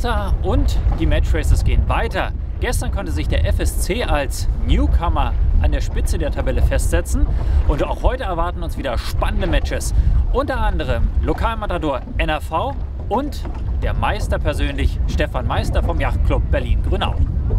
Meister und die Matchraces gehen weiter. Gestern konnte sich der FSC als Newcomer an der Spitze der Tabelle festsetzen und auch heute erwarten uns wieder spannende Matches. Unter anderem Lokalmatador NRV und der Meister persönlich, Stefan Meister vom Yachtclub Berlin-Grünau.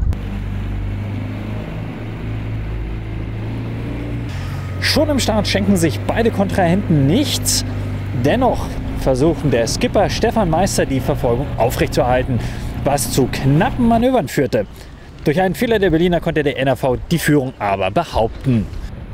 Schon im Start schenken sich beide Kontrahenten nichts. Dennoch versuchen der Skipper Stefan Meister die Verfolgung aufrechtzuerhalten, was zu knappen Manövern führte. Durch einen Fehler der Berliner konnte der NRV die Führung aber behaupten.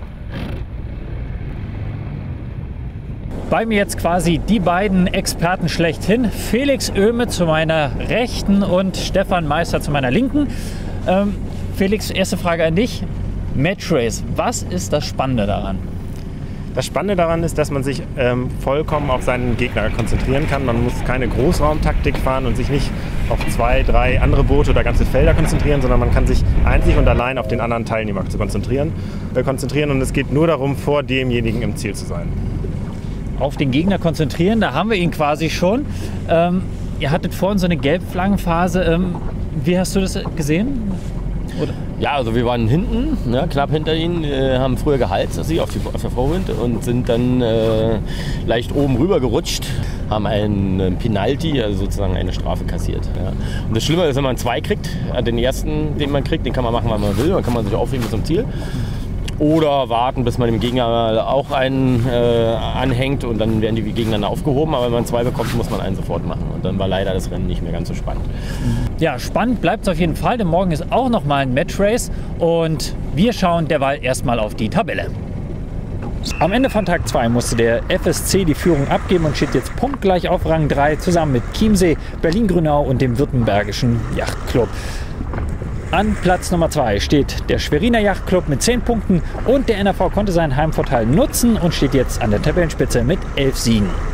Bei mir jetzt quasi die beiden Experten schlechthin. Felix Oehme zu meiner Rechten und Stefan Meister zu meiner Linken. Felix, erste Frage an dich. Matchrace, was ist das Spannende daran? Das Spannende daran ist, dass man sich vollkommen auf seinen Gegner konzentrieren kann. Man muss keine Großraumtaktik fahren und sich nicht auf 2, 3 andere Boote oder ganze Felder konzentrieren, sondern man kann sich einzig und allein auf den anderen Teilnehmer konzentrieren. Und es geht nur darum, vor demjenigen im Ziel zu sein. Auf den Gegner konzentrieren, da haben wir ihn quasi schon. Ihr hattet vorhin so eine Gelbflaggenphase. Wie hast du das gesehen? Oder? Ja, also wir waren hinten, ne, knapp hinter ihnen, haben früher geheizt auf der Vorwind und sind dann leicht oben rüber gerutscht, haben einen Penalty, also sozusagen eine Strafe kassiert. Ja. Und das Schlimme ist, wenn man 2 kriegt, den ersten, den man kriegt, den kann man machen, wann man will, dann kann man sich aufheben bis zum Ziel. Oder warten, bis man dem Gegner auch einen anhängt und dann werden die gegeneinander aufgehoben. Aber wenn man 2 bekommt, muss man einen sofort machen. Und dann war leider das Rennen nicht mehr ganz so spannend. Ja, spannend bleibt es auf jeden Fall, denn morgen ist auch noch mal ein Matchrace. Und wir schauen derweil erstmal auf die Tabelle. Am Ende von Tag 2 musste der FSC die Führung abgeben und steht jetzt punktgleich auf Rang 3 zusammen mit Chiemsee, Berlin-Grünau und dem Württembergischen Yachtclub. An Platz Nummer 2 steht der Schweriner Yachtclub mit 10 Punkten und der NRV konnte seinen Heimvorteil nutzen und steht jetzt an der Tabellenspitze mit 11 Siegen.